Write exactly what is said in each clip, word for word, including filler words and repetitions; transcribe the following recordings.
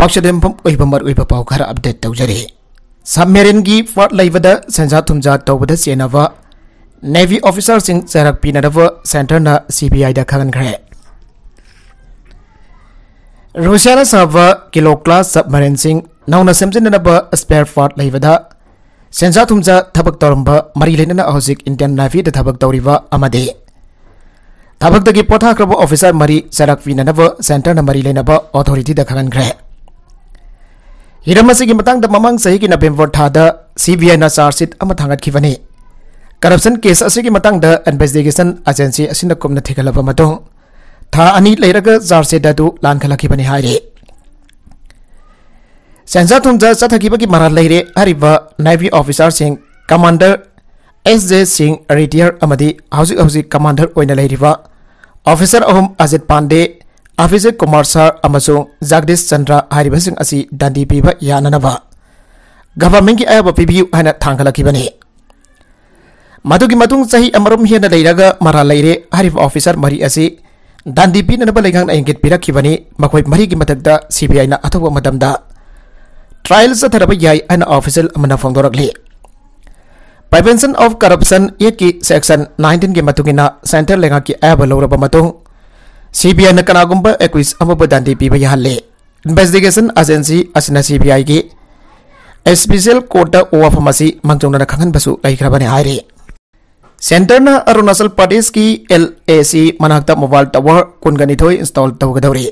मक्सदम ओइबमर ओइब पाउ खरा update तौजरे submarine की फर्ट लाइवदा सेंजा थुमजा तौबदा चेनवा नेवी ऑफिसर सिंह चरक पिनदव सेंटर ना सीबीआई दा खगनखरे रूसिया सब किलो क्लास सबमरीन सिंह नौना सेमजिनब स्पेयर फर्ट लाइवदा सेंजा थुमजा थबक तौरंब मरी लेना हौजिक इंडियन नेवी दा थबक तौरिबा अमदे थबक पोथाख्रब ऑफिसर मरी चरक पिनदव सेंटर ना मरी लेना अथॉरिटी दा खगनखरे हिरम असिगी मतंग द ममंग सही की नवेंबर थादा सीबीआई ना चार्जशीट अमा थांगतखिबनी करप्शन केस असिगी मतंग द इन्वेस्टिगेशन एजेंसी असिन कुमना थिगलब मतों था अनि लेरग चार्जशीट अदु लानखलखिबनी हाइरे सेंसा थुमजा चथखिबगी मरा लेरे हरिबा navy officer Singh commander S J Singh retire अमदी हौजिक हौजिक कमांडर ओइना लेरिबा ऑफिसर अहम अजित पांडे अभिषेक कुमार सर अमसुंग जगदीश चंद्र हारिबसिंग असि दंडी पीबा याननबा गवर्नमेंट की अयब पीबियु हाना थांगलखिबनी मदुगी मतुंग सही अमरुम हेना लेरगा मरा लेरे हरिब ऑफिसर मरी असि दंडी पीननबा लेगांग इंगित पिरखिबनी मखोय मरी की मदकदा सीबीआई ना अथवा मदमदा ट्रायल सथरबा याय हाना officer Amna फोंदोरकले prevention of corruption ये की सेक्शन नाइनटीन के मतुगिना सेंटर लेगा की अयब लौरबा मतुंग सीबीआई ने कनागुंबा एक्विस अमब दंडी पीबा याहले इन्वेस्टिगेशन एजेंसी असना सीबीआई की स्पेशल कोर्ट ओफ मसी मंगजोंना खंगनबसु लैख्रबने हाइरे सेंटर ना अरुणाचल प्रदेश की एलएसी मनाक्ता मोबाइल टावर कुनगनिथोय इंस्टॉल तौगदौरे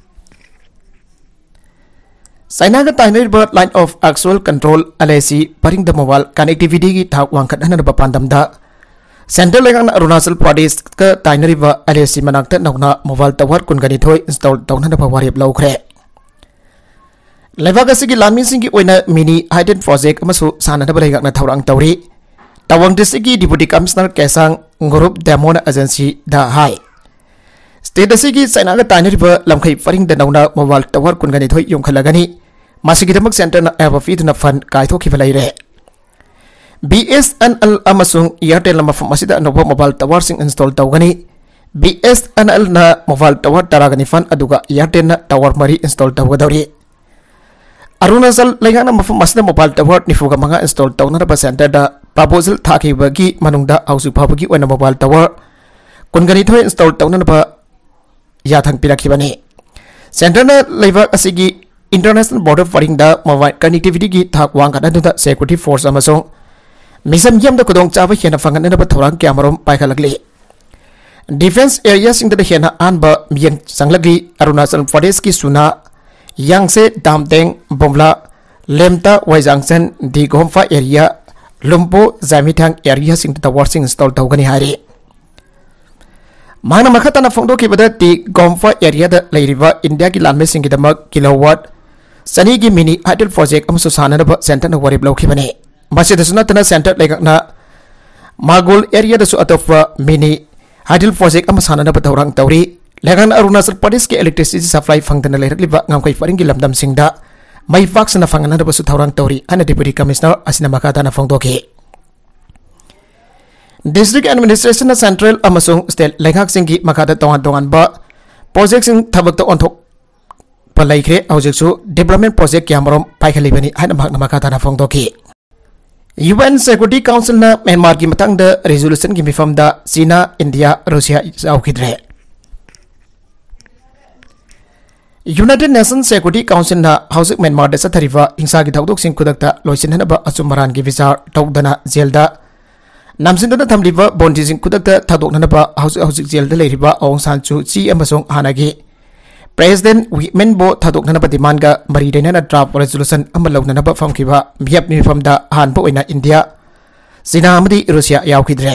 चाइना का ताइनरिब line of actual control LAC परिंग द मोबाइल कनेक्टिविटी की थाक वांखटहनब पांदमदा सेंट्रल लेगान अरुणाचल प्रदेश का ताइनरिब एलएसी मनाक्त नौना मोबाइल टावर कुनगनिथोय इंस्टॉल तौननब वारेब लौख्रे लेबाग असिगी लानमिसिंग की ओइना मिनी हाइडेन प्रोजेक्ट अमसु साननब लेगाकना थौरांग तौरी तवंग डिस्ट्रिक्ट की डिप्यूटी कमिश्नर केसांग ग्रुप डेमोन एजेंसी दा हाई स्टेट असिगी चाइना का ताइनरिब लमखै परिंग द नौना मोबाइल टावर कुनगनिथोय योंखलगनी मासिगिदमक सेंटर ना एब फीदना फंड कायथोखिब लैरे बी एस एन एल अमसुंग एयरटेल मफम असिदा अनोबा मोबाइल टावर सिंग install तौगनी B S N L ना मोबाइल टावर तरागनी फन अदुगा एयरटेल ना टावर मरी इंस्टॉल तौगदौरी अरुणाचल लेगान मफम असिदा मोबाइल टावर निफुगा मंगा इंस्टॉल तौनरबा सेंटर दा प्रपोजल थाखिबगी मनुंगदा हाउसु फाबगी ओना मोबाइल टावर कुनगनिथोय इंस्टॉल तौनरबा याथंग पिरखिबनी सेंटर ना लेबा असिगी इंटरनेशनल बॉर्डर फरिंग दा मोबाइल कनेक्टिविटी की थाक वांगदनदा सिक्योरिटी फोर्स अमसुंग मिशन यम खुदों चाब हेना फंगनब थौरांग क्यामरोम पाइखलगली डिफेंस एरिया सिंगद हेना आनब मियंग संगलगली अरुणाचल प्रदेश की सुना यांगसे दामतेंग बोमला लेमता वाइजांगसन दिगोमफा एरिया लुम्पो जामिथांग एरिया सिंगद टावर इंस्टॉल तौगनी हारी माना मखतना फोंदोखिबद दिगोमफा एरिया द लेरिबा इंडिया की लानमे सिंगदमक किलोवाट सनी की मिनी हाइडल प्रोजेक्ट अमसु साननब सेंटर न वरिब लौखिबने मसीदसुनतना सेंटर लेगना मागोल एरिया दसु अतोप मिनी हाइडल प्रोजेक्ट अमा साननब थौरांग तौरी लेगन अरुणाचल प्रदेश के इलेक्ट्रिसिटी सप्लाई फंगदन लेरकलिबा ngamkai faring gi lamdam singda mai faksna fanganana basu thौरांग तौरी ana deputy commissioner asina makadana phongdoki district administration central amasung state leghak singi makada tongan tongan ba project sing thabak to onthok palaikre aujeksu development project kyamarom paikhaliबनी haina makna makadana phongdoki UN security council ना Myanmar की मतंग द resolution की मिफम दा चीना India Russia जाउखिद्रे यूनाइटेड नेशन सिक्योरिटी काउंसिल ना हाउसिक म्यांमार द सथरिवा हिंसा की थौदोक सिंग खुदकता लोइसिनहनब अचुमरान की विचार तौदना जेल दा नामसिनदना थमलिबा बोंडी सिंग खुदकता थादोकननब हाउसिक हाउसिक जेल द लेरिबा औंग सान सू ची अमसोंग हानागी प्रेसिडेंट वीमेन बो थादोकननब डिमांड का मरी देना ड्राफ्ट रेजोल्यूशन अमल लौननब फमखिबा मियप मिफमदा हानबो ओइना इंडिया चीना अमदी रशिया यावखिद्रे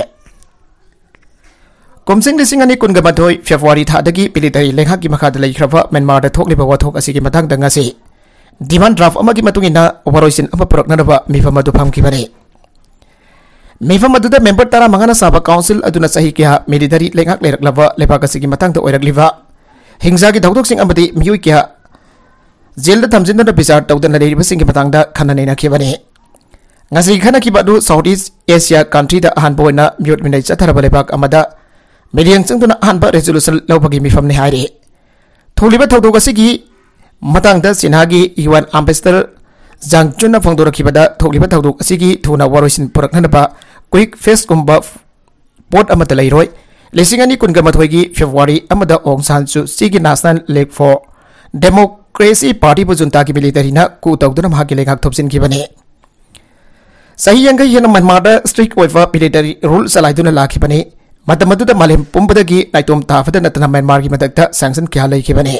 कुमसिंग लिसिंग अनि कुनगा मथोय फेब्रुवारी थादगी मिलिटरी लेखा की मखाद लेख्रबा म्यांमार द थोकलिबा वाथोक असिगी मथांग दंगासी डिमांड ड्राफ्ट अमगी मतुंगिना ओवरओइसिन अम पुरकननब मिफम अदु फमखिबने मिफम अदुदा मेंबर तारा मंगाना साबा काउंसिल अदुना सही क्या मिलिटरी लेखा लेरकलबा लेबाक असिगी मथांग द ओइरकलिबा हिंसा की थौदोक सिंग अमदी मियुई क्या जेल द थमजिनद बिचार तौदना लेरिबा सिंग मतंग दा खननैना खिबने ngasi khana ki badu Southeast Asia country da hanbo na mute minai chathara lebak amada mediang chungtuna hanba resolution lawbagi mifam ni haire tholiba thodog asigi मतंगदा चीनागी यूएन एम्बेसडर जांग चुना फोंदोरखिबदा थोगलिबा थौदोक असिगी थुना वारोइसिन पुरखनबा क्विक फेस कुंबा पोट अमत लैरोय लिसिंग अनि कुनगा मथोइगी फेब्रुवारी अमदा ओंग सानसु सिगी national league for democracy party बुजुनता की मिलिटरीना कु तौदुना महागी लेखाक थोपसिनखिबने सही यंग हेन म्यांमारदा स्ट्रिक्ट ओइवा मिलिटरी रूल चलाइदुना लाखिबने मतमदुदा मालेम पुंबदगी नाइतोम ताफदा नतना म्यांमार की मदकता सैंक्शन क्या लैखिबने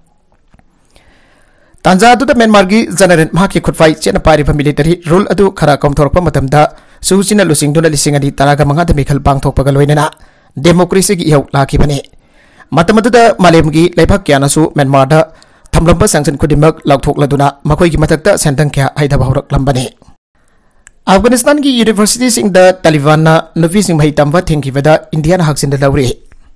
तांजादुदा म्यांमार की जनरल महाकी खुदफाई चेना पारिबा मिलिटरी रूल अदु खरा कमथोरपा मतमदा सुचिना लुसिंगदुना लिसिंग अनि तरागा मंगादा मिखल पांगथोकपगा लोइनना डेमोक्रेसी की इहौ लाखिबने मतमदुदा मालेमगी लेफाक क्यानासु म्यांमारदा थमलंबा सैंक्शन खुदिमक लाउथोकलदुना मखोइगी मथक्ता सेंटंग क्या हाइदाबा हौरकलंबने अफगानिस्तान की यूनिवर्सिटी सिंह द तालिबान ना नुफी सिंह भाई तंबा थेंकीबदा इंडिया ना हकसिन लौरे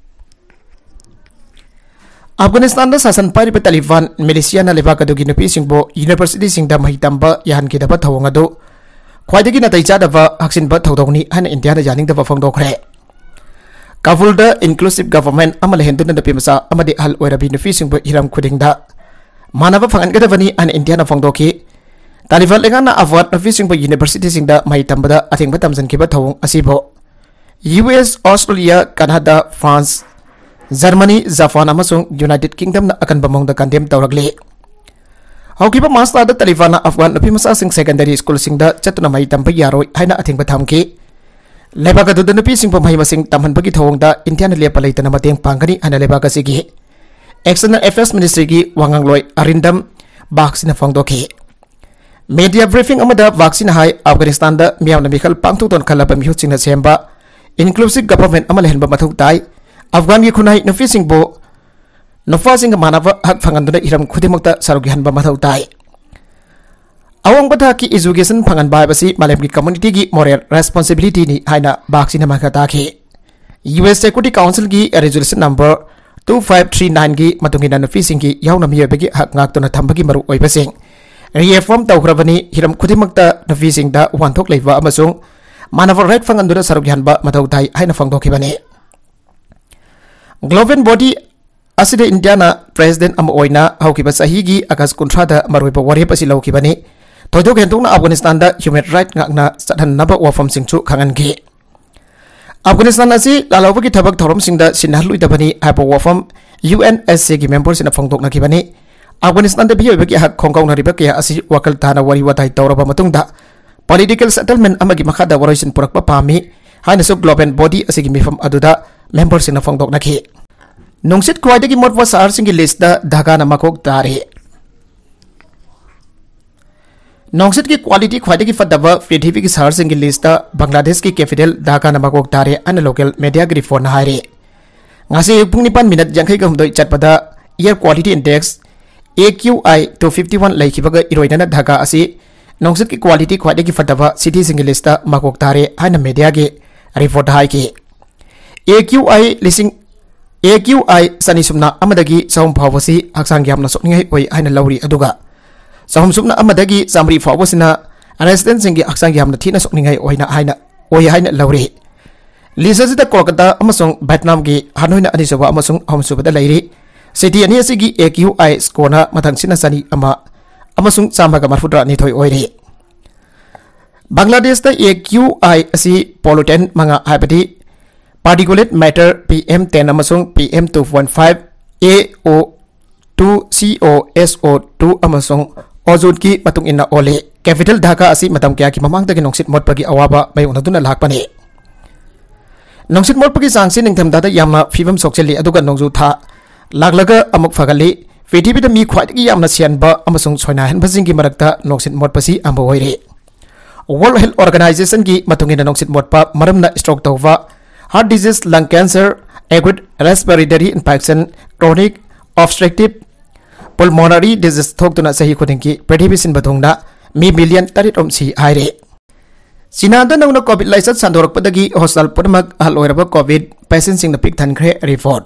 अफगानिस्तान द शासन पारिबा तालिबान मिलिशिया ना लेबाक अदुगी नुफी सिंह बो यूनिवर्सिटी सिंह द भाई तंबा याहनकीदबा थवंग अदु ख्वाइदगी नातै चादबा हकसिनबा थौदौनी हन इंडिया ना यानिंगदबा फोंदोखरे काबुल द इंक्लूसिव गवर्नमेंट अमल हेंदुना नपी मसा अमदि हल ओइरबी नुफी सिंह बो हिरम खुदिंगदा मानव फंगनगदबनी हन इंडिया ना फोंदोखी तालिबान लेगाना अफगान नुफी सिंह बो यूनिवर्सिटी सिंह द माई तंबदा अथेंगबा तमजनखिबा थवंग असिबो US Australia Canada France Germany Japan अमसुंग यूनाइटेड किंगडम ना अकनबा मोंगदा कंडेम तौरगले हौकिबा मास्टर द तालिबान अफगान नुफी मसा सिंह सेकेंडरी स्कूल सिंह द चतुना माई तंबा यारोय हाइना अथेंगबा थमकी लेबाक अदुदा नुफी सिंह बो माई मसिंग तमहनबगी थवंगदा इंडिया ना लेपा लैतना मतेंग पांगनी हना लेबाक असिगी एक्सटर्नल अफेयर्स मिनिस्ट्री की वांगांगलोय अरिंदम बाक्सिना फोंदोखी मीडिया ब्रीफिंग अमदा वाक्सिन हाई अफगानिस्तान द मियामना मिखल पांगथोतोन खलबा मिहुचिंगना सेंबा इंक्लूसिव गवर्नमेंट अमल हेनबा मथौ ताई अफगान की खुनाई नुफी सिंह बो नुफा सिंह मानव हक फंगनदुना हिरम खुदिमक्ता सरुगी हनबा मथौ ताई अवंगबा थाकी एजुकेशन फंगनबा हाइबसी मालेम की कम्युनिटी की मोरल रेस्पॉन्सिबिलिटी नि हाइना बाक्सिना माखा ताखी यूएस सिक्योरिटी काउंसिल की resolution number two five three nine की मतुंगिना नुफी सिंह की यावना मियोबगी हक ngakतुना थंबगी मरु ओइबसिंग रिएफॉर्म तौख्रबनी हिरम खुदिमक्ता नुफी सिंह दा वांथोक लैबा अमसुंग मानव राइट फंगनदुना सरुगी हनबा मथौ ताई हाइना फोंदोखिबने ग्लोबल बॉडी असिदे इंडिया ना प्रेसिडेंट अम ओइना हौकिबा सहीगी अगस्त कुंथ्रा दा मरुइबा वरेप असि लौकिबने थोइदोक हेंतोंना अफगानिस्तान दा ह्यूमन राइट ngakना चथननबा वाफम सिंगचु खंगनगी अफगानिस्तान असि लालौबगी थबक थौरम सिंह दा सिनहलुइदबनी हाइपो वाफम यूएनएससी की मेंबर सिना फोंदोकनखिबने अफगानिस्तान दा बियोबगी हक खोंगौनरिबा कया असि वकल थाना वरी वताई तौरबा मतुंगदा पॉलिटिकल सेटलमेंट अमगी मखादा वरोइसिन पुरकपा पामी हाइनसु ग्लोबल बॉडी असिगी मिफम अदुदा मेंबर सिना फोंदोकनखि नुंगसित ख्वाइदगी मोटवा शहर सिंगी लिस्ट दा ढाका ना मकोक तारे नोंगसित की क्वालिटी ख्वाइदगी फदबा पृथ्वी की शहर सिंगी लिस्ट दा बांग्लादेश की कैपिटल ढाका ना मकोक तारे अन लोकल मीडिया की रिपोर्ट ना हाइरे ngasi pung nipan minute jangkai ga humdoi chatpada air quality index A Q I two fifty-one laikibaga iroidana Dhaka asi nongsit की क्वालिटी ख्वाइदगी फदबा सिटी सिंगी लिस्ट दा मकोक तारे हाइना मीडिया की रिपोर्ट हाइ की A Q I लिसिंग A Q I सनी सुमना अमदगी सौम फावसी हक्सांग यामना सोकनिंgai ओइ हाइना लौरी अदुगा सौम सुमना अमदगी सामरी फावसिना रेसिडेंट सिंगी हक्सांग यामना थीना सोकनिंgai ओइना हाइना ओइ हाइना लौरी लिसजिदा कोलकाता अमसुंग वियतनाम की हानोइना अनिसुबा अमसुंग हमसुबदा लैरी सिटी अनि असिगी A Q I स्कोरना मथंगसिना सनी अमा अमसुंग चामगा मरफुद्रा निथोइ ओइरी बांग्लादेश दा A Q I असि पोल्यूटेंट मंगा हाइबदी particulate matter P M ten amasung P M two point five A O two C O S O two amasung ozone ki matung inna ole capital Dhaka asi matam kya ki mamang dagi nongsit motpagi awaba may unaduna lakpani nongsit motpagi sangsi ningtham dada yamna fibam sokseli aduga nongzu tha laklaga amuk fagali prithibi da mi khwaidagi yamna sianba amasung soina hen bajingi marakta nongsit motpasi amba hoire World Health Organization ki matung inna nongsit motpa maramna stroke tawwa heart disease, lung cancer, acute respiratory infection, chronic obstructive pulmonary disease thokduna sahi khudingki prithibi sin bathungna mi million tarit omsi haire China da nangna covid laisat sandorakpadagi hospital purmak hal oiraba covid patient sing na pik thankhre report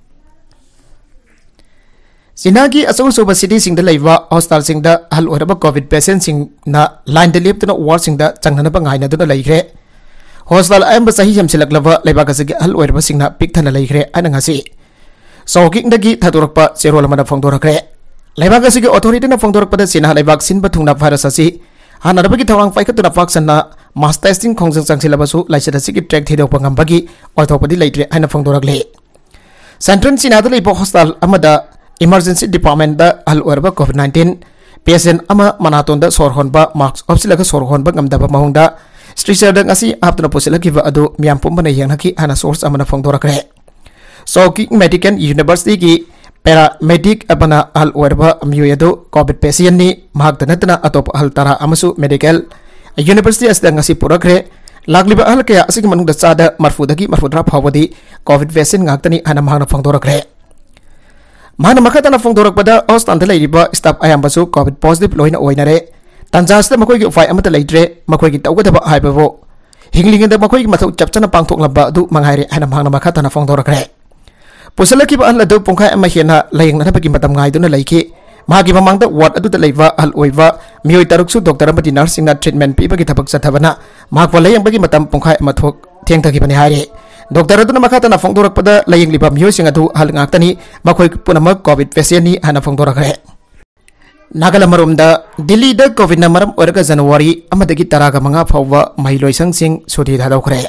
China ki asong soba city sing da laiwa hospital sing da hal oiraba covid patient sing na line de leptuna ward sing da changnana ba ngaina duna laikre Hospital ayam basahi jam silak lava lebaga segi hal oir basingna pik thana laikre anangasi Sokik dagi thaturakpa zero lamana fongdorakre लेबाग असिगे authority ना फोंदोरकपदा सिना लेबाग सिनबा थुंगना virus असि हानारबगी थौरांग पाइखतुना पाक्सना मास टेस्टिंग खोंजंग चंगसिलबसु लाइचत असिगे ट्रैक थेदोकपा ngambagi ऑथोपदी लेट्रे हाइना फोंदोरकले सेंट्रल सिनादा लेबो हॉस्पिटल अमदा इमरजेंसी डिपार्टमेंट दा हल ओरबा कोविड नाइनटीन पेशेंट अमा मनातोन दा सोर होनबा मार्क्स ऑप्सिलगा सोर होनबा ngamdaba mahungda स्ट्रेचर दा ngasi aptuna posilakkiba adu miyam pumbana yengnaki hana source amana फोंदोरकरे सोकी मेडिकल यूनिवर्सिटी की पैरामेडिक अपना हल ओरबा म्यूयदो कोविड पेशेंट नि महक नतना अतोप हल तरा अमसु मेडिकल यूनिवर्सिटी असदा ngasi पुरखरे लागलिबा हल कया असिगी मनुंगदा चादा मरफुदगी मरफुद्रा फावदी कोविड वैक्सीन ngakतनी हना महना फोंदोरखरे महना मखतना फोंदोरकपदा हॉस्पिटल लेरिबा स्टाफ आयामबसु कोविड पॉजिटिव लोइना ओइनरे तंजासदा मखोइगी उपाय अमता लेट्रे मखोइगी तौगदबा हाइबबो हिंगलिंगदा मखोइगी मथौ चपचना पांगथोकलबा अदु मंगाइरे हना महना मखतना फोंदोरखरे पुसलकी अहल अदु पुंखाय अमा हेना लायंगनबगी मतम गाइदुना लैखि मागी ममांगदा वार्ड अदुदा लैबा अहल ओइबा मियोय तरुकसु डॉक्टर अमदि नर्सिंगना ट्रीटमेंट पीबगी थबक चथबना मागवा लायंगबगी मतम पुंखाय अमा थोक थेंगथगिबनि हाइरे डॉक्टर अदुना मखातना फोंदोरकपदा लायंगलिबा मियोयसिंग अदु अहल ngakतनी मखोय पुनमक कोविड पेशेंट नि हना फोंदोरखरे नागालमरोमदा दिल्ली दा कोविड ना मरम ओरगा जनवरी अमदगी तरागा मंगा फावबा महिलोइसंग सिंग सुधी धादौखरे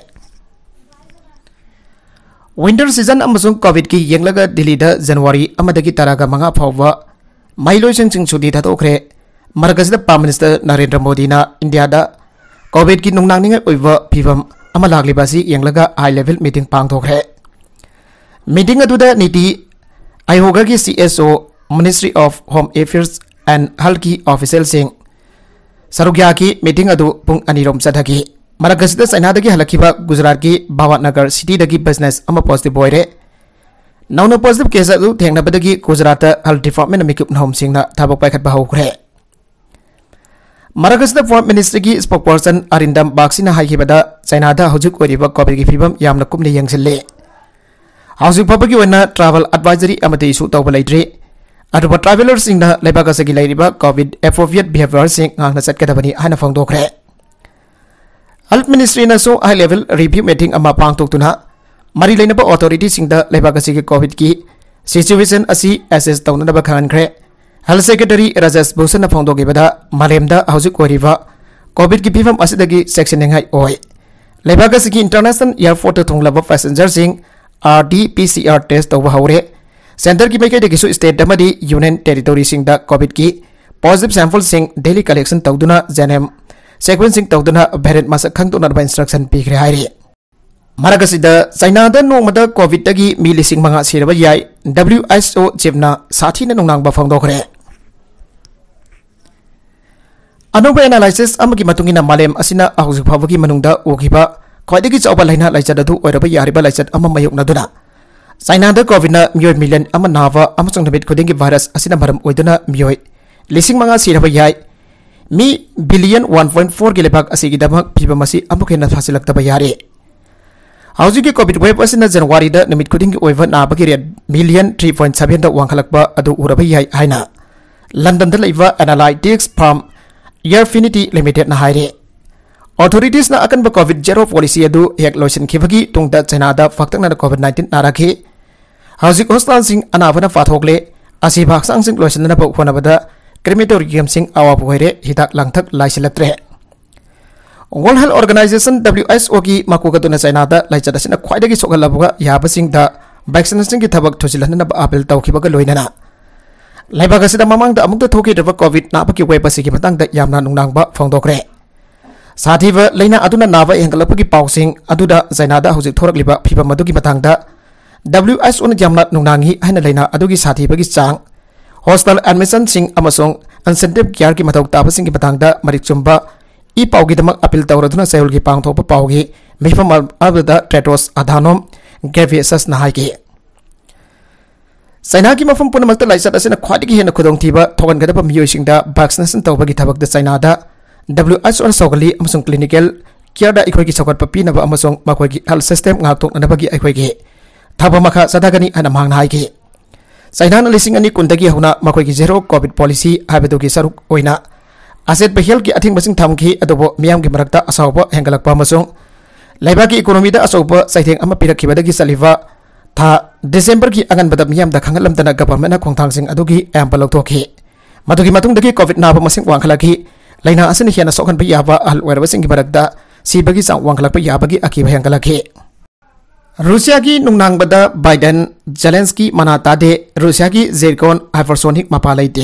विंटर सीजन अमसुंग कोविड की येंगलगा दिल्ली दा जनवरी अमदगी तरागा मंगा फावबा महिलोइसंग सिंग सुधी धादौखरे मरगसदा प्राइम मिनिस्टर नरेंद्र मोदी ना इंडिया दा कोविड की नुंगनांगनिंग ओइबा फिबम अमा लागलिबासी येंगलगा हाई लेवल मीटिंग पांगथोखरे मीटिंग अदुदा नीति आयोगा की CSO ministry of home affairs and health की ऑफिशियल सिंह सरुग्या की मीटिंग अदु पुंग अनिरोम चथगी मरगसदा चाइनादगी हलखिबा गुजरात की भावनगर सिटी दगी बिजनेस अमा पॉजिटिव बोइरे नौना पॉजिटिव केस अदु थेंगनबदगी गुजरात हेल्थ डिपार्टमेंट मिकुप होम सिंगना थाबक पाइखतबा हौखरे मरगसदा फॉरेन मिनिस्ट्री की स्पोकपर्सन अरिंदम बाक्सिना हाइखिबदा चाइनादा हौजुक ओइरिबा कोविड की फिबम यामना कुमने यंगसिले हौजुक फबगी ओइना ट्रैवल एडवाइजरी अमते इशू तौबा लैट्रे अदुबा ट्रैवलर सिंगना लेबागसगी लैरिबा कोविड एप्रोप्रिएट बिहेवियर सिंग ngakna चटकदबनी हाना फोंदोखरे हेल्थ मिनिस्ट्री नसो हाई लेवल रिव्यू मीटिंग अमा पांगतोक्तुना मरी लेनबा ऑथोरिटी सिंगदा लेबागसगी कोविड की सिचुएशन असी एसेस तौननबा खानखरे हेल्थ सेक्रेटरी राजेश भूषण फोंदोगिबदा मालेमदा हौजुक ओरिबा कोविड की फिवम असिदगी सेक्शनिंग हाई ओय लेबागसगी इंटरनेशनल एयरपोर्ट थोंगलबा पैसेंजर सिंग आरटीपीसीआर टेस्ट तौबा हौरे सेंटर की मैकैदगिसु स्टेट दमदी यूनियन टेरिटोरी सिंगदा कोविड की पॉजिटिव सैंपल सिंग डेली कलेक्शन तौदुना जेनेम सेक्वेंसिंग तौदुना वेरिएंट मसक खंगतुनबा इंस्ट्रक्शन पीखरे हाइरे मरगसिदा चाइनादा नोंगमदा कोविड तगी मी लिसिंग मंगा सिरबा याय डब्ल्यूएचओ चीफना साथीना नोंगनांगबा फोंदोखरे अनोबा एनालिसिस अमगी मतुंगिना मालेम असिना हौजुक फावगी मनुंगदा ओगिबा ख्वाइदगी चौबा लाइना लाइचददु ओरबा यारिबा लाइचद अमा मयुकनादुना चाइनादा कोविड ना मियोय मिलियन अमा नावा अमसुंग नमित खुदिंगी वायरस असिना मरम ओइदुना मियोय लिसिंग मंगा सिरबा याय मी बिलियन वन पॉइंट फोर के लेबाक असिगी दमक फिबम असि अमुक हेना फासिलक्तबा यारे हौजुकी कोविड वेब असिना जनवरी दा नमित खुदिंगी ओइबा नाबगी rate million three point seven दा वांखलकबा अदु उरबा याय हाइना लंदन दा लैबा एनालाइटिक्स फर्म एयरफिनिटी लिमिटेड ना हाइरे ऑथोरिटीज ना अकनबा कोविड जेरो पॉलिसी अदु हेक लोशन खिबगी तुंगदा चाइनादा फक्तंगना कोविड नाइनटीन नाराखि हौजिक हॉस्पिटल सिंग अनाबना फाथोकले असि भागसांग सिंग लोशनना होनबदा क्रेमेटोरियम सिंग आवाब होइरे हिदाक लांगथक लाइसिलक्त्रे वर्ल्ड हेल्थ ऑर्गेनाइजेशन डब्ल्यूएचओ की मकुगदुना चाइनादा लाइचदसिना ख्वाइदगी सोगलबगा याबसिंग दा वैक्सीनेशन की थबक थोजिलहनना अपील तौखिबगा लोइनना लाइबागसिदा ममांगदा अमुकदा थोकिदबा कोविड नाबकी वेब असिगी मतंगदा यामना नुंगनांगबा फोंदोखरे साथीबा लेना अदुना नाबा हेंगलपगी पाउसिंग अदुदा चाइनादा हौजिक थोरकलिबा फिबम अदुगी मतंगदा डब्ल्यूएचओ ना यामना नुंगनांगी हाइना लेना अदुगी साथीबगी चांग हॉस्पिटल एडमिशन सिंग अमसोंग अनसेंटिव केयर की मथौ ताबसिंग की मतंगदा मरिक चुंबा ई पाउगी दमक अपील तौरदुना सेउल की पांगथोप पाउगी मिफम अबदा ट्रेटोस अधानोम गेवियसस नहाइगे चाइना की मफम पुनमक्ता लाइचत असिना ख्वाइदगी हेना खुदोंथीबा थोगनगदबा मियोइसिंगदा वैक्सीनेशन तौबगी थबकदा चाइनादा डब्ल्यूएचओ सोगली अमसोंग क्लिनिकल केयर अखोगी सौगत पीनब अमसोंग मखोगी हेल्थ सिस्टम ngaktoknabagi अखोगी थबा मखा सदागनी हना मांगना हाइगे चाइना लिसिंग अनि कुंदगी हौना मखोगी जेरो कोविड पॉलिसी हाबदुगी सरुक ओइना असेट बहेल की अथिंग बसिंग थमखी अदोबो मियाम की मरकता असावबा हेंगलकपा अमसोंग लेबाकी इकोनॉमी दा असौबा साइथेंग अमा पिरखिबदगी सलिवा था दिसंबर की अगनबदा मियाम दा खंगलमदना गवर्नमेंट ना खोंथांग सिंग अदुगी एम्पल लौथोखी मधुगी मतुंगदगी कोविड नाब मसिंग वांखलकी लाइना असनि हेना सोखन याबा अहल ओइरबसिंग की मरकदा सिबगी चांग वांखलक याबगी अकीब हेंगलकी रूसिया की नुंगनांगबदा बाइडेन जेलेंस्की मना तादे रूसिया की जेरकोन हाइपरसोनिक मपा लेते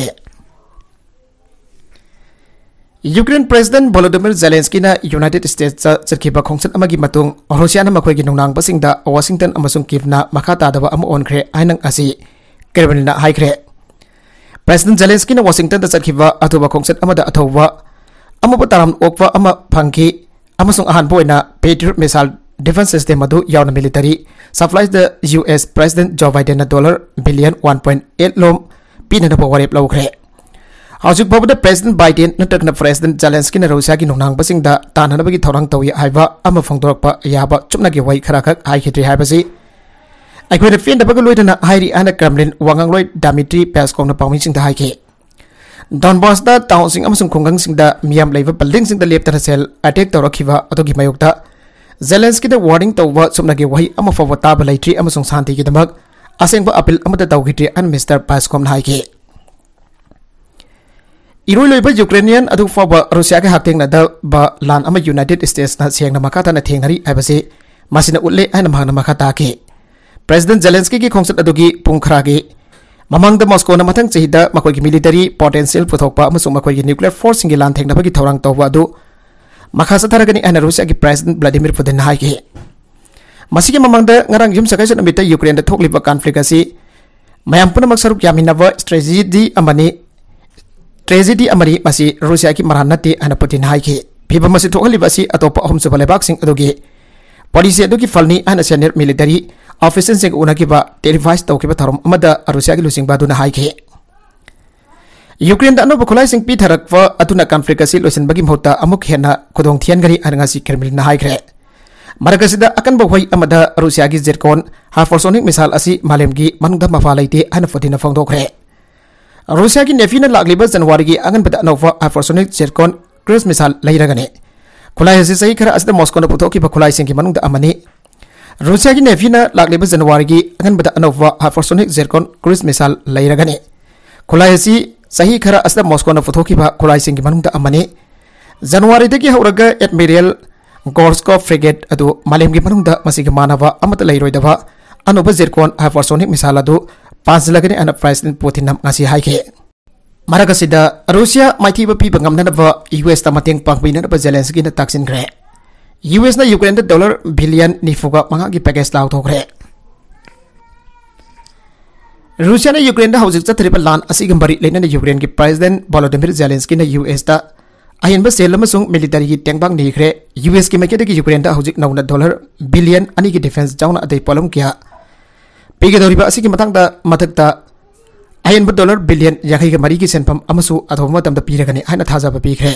यूक्रेन प्रेसिडेंट वोलोदिमिर जेलेंस्की ना यूनाइटेड स्टेट्स चरखिबा खोंसन अमगी मतुंग रूसिया ना मखोइगी नुंगनांगबसिंगदा वाशिंगटन अमसुंग कीवना मखा तादबा अम ओनख्रे आइनंग असि क्रेमलिन हाइख्रे प्रेसिडेंट जेलेंस्की ना वाशिंगटन दा चरखिबा अथुबा खोंसन अमदा अथौबा अमबा ताराम ओकवा अमा फंकी अमसुंग अहान बोइना पेट्रियट मिसाइल डिफेंस सिस्टम अदु यावना मिलिटरी सप्लाइज द यूएस प्रेसिडेंट जो बाइडेन ना dollar billion one point eight लोम पीनना वरेप लौख्रे हौजिक बाबदा प्रेसिडेंट बाइडेन नटकना प्रेसिडेंट जेलेंस्की ना रूसिया की नुंगनांगबसिंगदा ताननबगी थौरांग तौई हाइबा अमा फोंदोरकपा याबा चुपनागी वै खराखक हाइखिद्रि हाइबसि अखोइना फेंदबग लोइदना हाइरि आना क्रेमलिन वांगांगलोइ डामिट्री पेस्कोवना पाउमिंसिंगदा हाइखे डॉनबासदा टाउनसिंग अमसुंग खुंगंगसिंगदा मियाम लेबा बिल्डिंगसिंगदा लेप्तना सेल अटैक तौरखिबा अदुगी मयोक्ता जेलेंस्की दा वार्निंग तौबा चुपनागी वही अमा फावबा ताबा लैट्री अमसुंग शांतिगिदमक असेंबा अपील अमदा तौगिद्रि अन मिस्टर पेस्कोवना हाइखे इरोइलोइबा यूक्रेनियन अदु फावबा रूसिया के हाक्तेंगना बा लान अमा यूनाइटेड स्टेट्स ना सेंगना मखाताना थेंगनरी हाइबसे मासिना उल्ले आइना मांगना मखाताके प्रेसिडेंट जेलेंस्की की खोंसत अदुगी पुंखरागे ममंग द मॉस्को ना मथंग चहिदा मखोइगी मिलिटरी पोटेंशियल पुथोकपा अमसुंग मखोइगी न्यूक्लियर फोर्स सिंगी लान थेंगनाबगी थौरांग तौबा अदु मखासा थरगनी आइना रूसिया की प्रेसिडेंट व्लादिमीर पुतिन हाइके मसिगी ममंग द ngarang yum sakai sanamita Ukraine द थोकलिबा कॉन्फ्लिक्ट असि मयाम पुनमक सरुप यामिनबा स्ट्रेटेजी अमनी ट्रेजेडी अमरी मसी रूसिया की मरान नते अना पुतिन हाइके फिबा मसी थोकलिबा असि अतोपा अहम सुबा लेबाकसिंग अदुगी पॉलिसी अदुगी फलनी आना सीनियर मिलिटरी ऑफिसर्स सिंग उनाकिबा टेलीवाइज तौकिबा थरम अमदा रूसिया की लुसिंग बादुना हाइके यूक्रेन दा अनोबा खुलाई सिंग पी थरकवा अतुना कॉन्फ्लिक्ट असि लोइसनबगी महौता अमुक हेना खुदोंग थियनगरी अनगासी क्रेमलिन हाइख्रे मरकसिदा अकन बवई अमदा रूसिया की जेरकोन हाइपरसोनिक मिसाइल असि मालेमगी मनुंगदा मफा लेते अन फतिना फोंदोखरे रूसिया की नेफीना लागलिबा जनवरी की अगनबदा अनोवा हाइपरसोनिक जेरकोन क्रूज मिसाइल लैरगने खुलाई असि सही खरा असदा मॉस्कोना पुथोकिबा खुलाई सिंग की मनुंगदा अमनी रूसिया की नेफीना लागलिबा जनवरी की अगनबदा अनोवा हाइपरसोनिक जेरकोन क्रूज मिसाइल लैरगने खुलाई असि सही खरा असदा मॉस्कोना पुथोकिबा खुलाई सिंग की मनुंगदा अमनी जनवरी दगी हौरगा एडमिरल गोर्स्कोव फ्रिगेट अदु मालेमगी मनुंगदा मसिगी मानवा अमत लैरोइदबा अनोबा जेरकोन हाइपरसोनिक मिसाइल अदु पांचलगने अन प्रेसिडेंट पुतिन ngasi हाइके मरकसिदा रूसिया माइथीबा पीबा ngamnanaba यूएस ता मतेंग पांगबिनबा जेलेंस्की ना ताक्सिनग्रे यूएस ना यूक्रेन दा डॉलर बिलियन निफुगा मंगा की पैकेज लाउथोखरे रूसिया ने यूक्रेन दा हौजिक चथरिबा लान असिगंबरी लेना यूक्रेन की प्रेसिडेंट वोलोदिमिर जेलेंस्की ना यूएस दा अहिनबा सेल अमसुंग मिलिटरी की टेंगबांग निख्रे यूएस की मकेदगी यूक्रेन दा हौजिक नौना डॉलर बिलियन अनि की डिफेंस जाउना अदै पोलम किया पीगदौरिबा असिगी मतंगदा मथकता अहिनबा डॉलर बिलियन याखै के मरी की सेनफम अमसु अथोब मतमदा पीरगने हाइना थाजाबा पीख्रे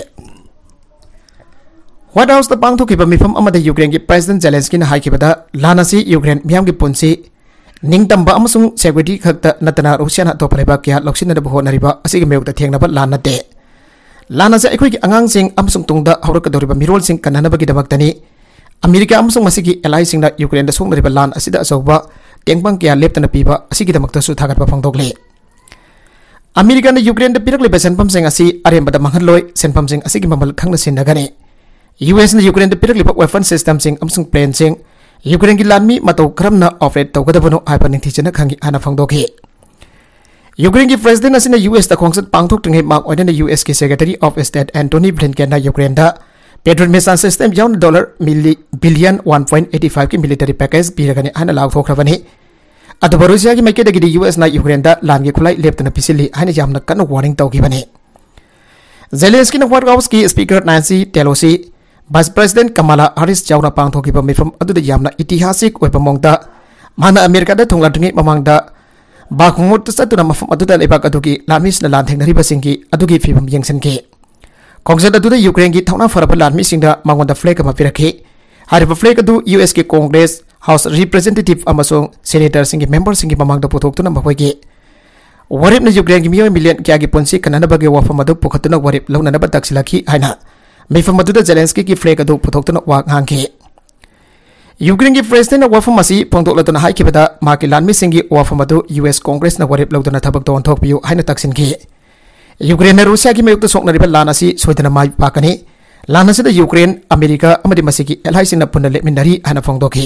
व्हाइट हाउस दा पांगथोकिबा मिफम अमदा यूक्रेन की प्रेसिडेंट जेलेंस्की ना हाइकिबदा लानासी यूक्रेन मियाम की पुंसी निंगतंबा अमसुंग सेक्युरिटी खक्ता नतना रूसिया ना तोपलेबा किया लौसिनदबा होनरिबा असिगी मेउकता थेंगनबा लानते लानासे अखोई की अंगांगसिंग अमसुंग तुंगदा हौरकदौरिबा मिरोलसिंग कन्ननबगिदमक्तनी अमेरिका अमसुंग मसिगी एलाइसिंग ना यूक्रेन दा सोंगदरिबा लान असिदा असौबा टेंगबांग किया लेप्तना पीबा असिगिदमक्तसु थागतबा फोंदोकले अमेरिका ने यूक्रेन दा पिरकलिबा सेनफमसिंग असि अरेंबदा मंगहलोय सेनफमसिंग असिगी ममल खंगना सिनगने यूएस ने यूक्रेन दा पिरकलिबा वेपन सिस्टमसिंग अमसुंग प्लेनसिंग यूक्रेन की लानमी मतौ क्रमना ऑपरेट तौगदबनो हाइपा निंथिचना खंगी आना फोंदोके यूक्रेन की प्रेसिडेंट असि यूएस दा खोंगसत पांगथोक्तंगे मांग ओइना यूएस की secretary of state Antony Blinken ना यूक्रेन दा पेट्रोल मिसाइल सिस्टम याउन डॉलर मिली billion one point eight five की मिलिटरी पैकेज पीरगने आना लाउथोखरबने अदुबा रूसिया की मकेदगी यूएस ना यूक्रेन दा लानगे खुलाई लेप्तना पिसिली हाइना यामना कन्न वार्निंग तौगिबने जेलेंस्की ना व्हाइट हाउस की speaker Nancy Pelosi vice president Kamala Harris जाउना पांगथोकिबा मिफम अदुदा यामना ऐतिहासिक ओइबा मोंगदा माना अमेरिका दा थोंगलादुंगे ममांगदा बाखुंगुत सतुना मफम अदुदा लेबाक अदुगी लामिसना लानथेंगरिबसिंगी अदुगी फिबम यंगसनके खोंगजत अदुदा यूक्रेन की थौना फरबा लानमिसिंगदा मांगोंदा फ्लैग अमा पिरखे हारिबा फ्लैग अदु यूएस के कांग्रेस हाउस रिप्रेजेंटेटिव अमसोंग सेनेटर सिंगी मेंबर सिंगी ममांगदा पुथोक्तुना मखोइगे वरिपना यूक्रेन की मिलियन मिलियन क्या की पुंसी कननबगे वफम अदु पुखतुना वरिप लौननबा तक्सिलाखी हाइना मिफम अदुदा जेलेंस्की की फ्लैग अदु पुथोक्तुना वा ngange यूक्रेन की प्रेसिडेंट वफम असी फोंदोक्लतुना हाइकिबदा माकी लानमिसिंगी वफम अदु यूएस कांग्रेस ना वरिप लौदुना थबक तोंथोकपियु हाइना तक्सिनगे यूक्रेन रूसिया की मयुक्त सोकनरिबा लान असि सोइदना माइ पाकनी लान असिदा यूक्रेन अमेरिका अमदि मसिकी एलाइसिंगना पुनः लेमिनरी हाना फोंदोखि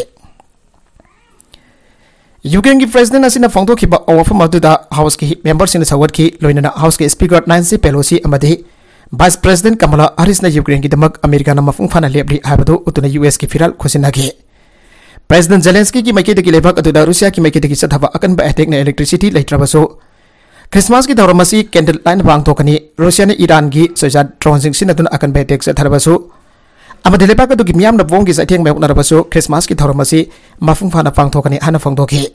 यूक्रेन की प्रेसिडेंट असिना फोंदोखिबा ओवरफम अदुदा हाउस की मेंबर्स इन सवदखि लोइनना हाउस के स्पीकर नांसी पेलोसी अमदि वाइस प्रेसिडेंट कमला हैरिस ने यूक्रेन की दमक अमेरिका न मफुंग फाना लेबली हाबदो उतुना यूएस की फिराल खुसिनागे प्रेसिडेंट जेलेंस्की की मैकेदगी लेबक अदुदा रूसिया की मैकेदगी सथबा अकनबा अटैक ने इलेक्ट्रिसिटी लेट्रबसो क्रिसमस की दौरमसी कैंडल लाइन बांगथोकनी रूसिया ने ईरान की सोजा ड्रोनसिंग सिनदुन अकनबा अटैक सथरबसो अमदि लेबक अदुगी मियाम न बोंग की सथेंग मेउनरबसो क्रिसमस की दौरमसी मफुंग फाना पांगथोकनी हाना फोंदोखि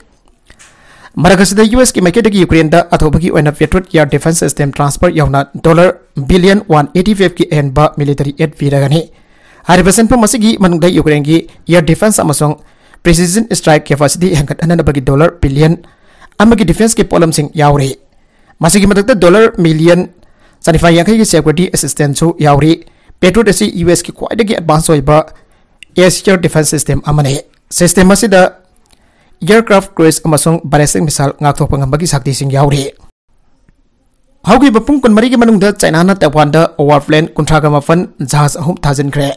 मरकसद यूएस की मैकेदगी यूक्रेन दा अथोबगी ओइना Patriot air defence system transfer यावना dollar billion one eighty five की एनबा मिलिटरी एड पीरगनी हारिबा सेनफम मसिगी मनुंगदा यूक्रेन की एयर डिफेंस अमसोंग प्रिसिजन स्ट्राइक कैपेसिटी हेंगतनबगी डॉलर बिलियन अमगी डिफेंस के पोलमसिंग यावरे मसिगी मदकता डॉलर मिलियन चनिफाई यांखई की सिक्योरिटी असिस्टेंस यावरी पेट्रियट असी यूएस की क्वाइदगी एडवांस होइबा एयर डिफेंस सिस्टम अमने सिस्टम असिदा एयरक्राफ्ट क्रूज अमसोंग ballistic missile ngaktokpa ngambagi sakti sing yauri haugi bapung kun mari gi manungda China na Taiwan da warplane kunthra ga mafan jahaz ahum thajin kre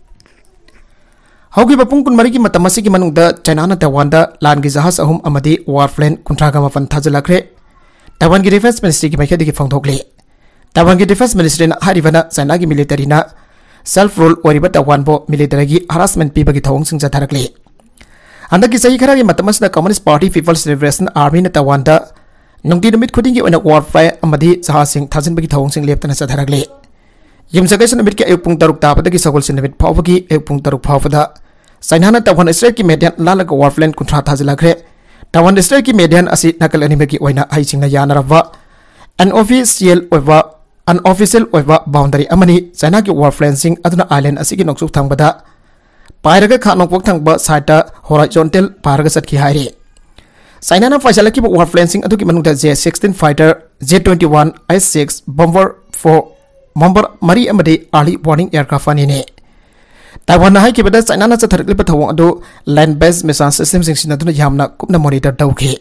haugi bapung kun mari gi matamasi gi manungda China na Taiwan da lan gi jahaz ahum amadi warplane kunthra ga mafan thajala kre Taiwan gi defense ministry gi maikhe gi phangthokle Taiwan gi defense ministry na haribana China gi military na self rule oriba Taiwan bo military gi harassment piba gi thawng sing jatharakle अंदर की सही खरा की मतमस द Communist Party People's Liberation Army न Taiwan the नंगती Namit खुदिंग की ओना वारफेयर अमदी जहासिंग थाजिन बगी थौंग सिंग लेप्तना सथरगले यमसगस नमित के एक पुंग तरुक तापदगी सगोल सिन नमित फावगी एक पुंग तरुक फावदा साइना न तवान स्ट्रेट की मेडियन लालग वारफ्लेन कुंथ्रा थाजिलखरे तवान स्ट्रेट की मेडियन असि नकल अनिमगी ओइना हाइसिंग न यानरवा एन ऑफिशियल ओइवा अनऑफिशियल ओइवा बाउंड्री अमनी चाइना की वारफ्लेन सिंग अदुना आइलैंड असि की नोक्सुक थांगबदा पायरग खानोक थंग साइड होराइजोनटल पारग सटकी हाइरे चाइना ना फैसलकी वारफ्लेंसिंग अदुकी मनुंगदा J sixteen fighter J twenty one S six bomber four bomber मरी अमदे अर्ली वार्निंग एयरक्राफ्ट अनिने ताइवान हाई की बदा चाइना ना चथरकलिप थवों अदु लैंड बेस्ड मिसाइल सिस्टम सिंग सिनदुना यामना कुपना मॉनिटर तौखे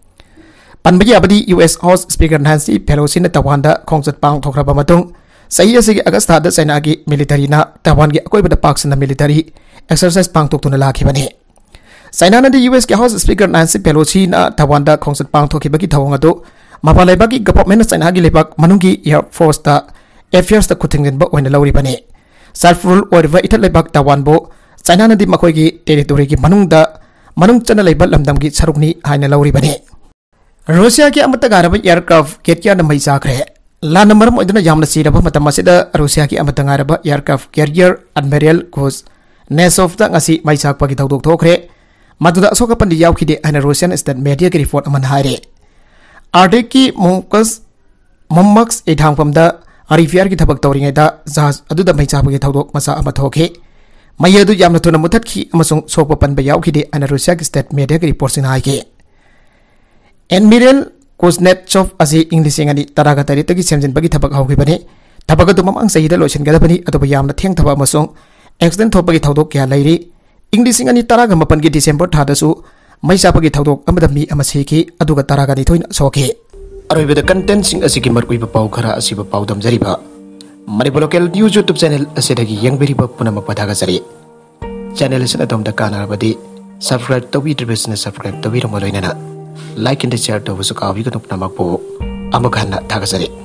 पनबगी अबदी US House speaker Nancy Pelosi ने ताइवान दा खोंगचत पांग थोखराबा मतुंग सही असिगी अगस्त थादा चाइना की मिलिटरी ना ताइवान की अकोइबदा पाकसना मिलिटरी एक्सरसाइज पांगथोक्तुना लाखिबने चाइना ना यूएस के हाउस स्पीकर नांसी पेलोसी ना ताइवान दा खोंगचत पांगथोखिबगी थवों अदु मपालेबागी गवर्नमेंट चाइना की लेबाक मनुंगी एयर फोर्स दा एफेयर्स दा खुथिंगनबा ओइना लौरिबने सेल्फ रूल ओरिबा इथल लेबाक ताइवान बो चाइना ना दि मखोइगी टेरिटोरी की मनुंगदा मनुंग चना लेबा लमदम की सरुकनी हाइना लौरिबने रूसिया की अमत गारब एयरक्राफ्ट कैरियर न मई चाखरे लान मरम ओइदना यामना सिरबा मतम असिदा रूसिया की अमत गारब एयरक्राफ्ट कैरियर एडमिरल कोस नेसोफ दा ngasi mai chakpa gi thawdok thokre maduda asoka pandi yawkhide ana Russian state media ki report aman haire arctic ki monkus mommax e thangpam da arifier ki thabak tawringai da jahaz aduda mai chakpa gi thawdok masa ama thokhe mai adu yamna thuna muthat khi amasung sokpa panba yawkhide ana Russia ki state media ki report sin haike admiral Kuznetsov asi english ngani taraga tari tagi semjin bagi thabak hawkhibani thabak adu mamang sahida lochen gadabani adu yamna theng thaba amasung accident थोपगी थौदोक क्या लैरी English अनि तराग मपन की December थादसु मई चापगी थौदोक अमदा मी अमा सेकी अदुगा तरागा नि थोइन सोके अरोइबद content सिंग असिकी मरकुइबा पाउ खरा असिबा पाउ दमजरिबा Manipur local news YouTube channel असेदगी यंगबेरिबा पुनम पदागा जरी चैनल असिना तोमदा कानारबदी सब्सक्राइब तौबिद्रिबसना सब्सक्राइब तौबिरम लोइनना लाइक एंड शेयर तौबसु काविगनु नमकपो अमखाना थागा जरी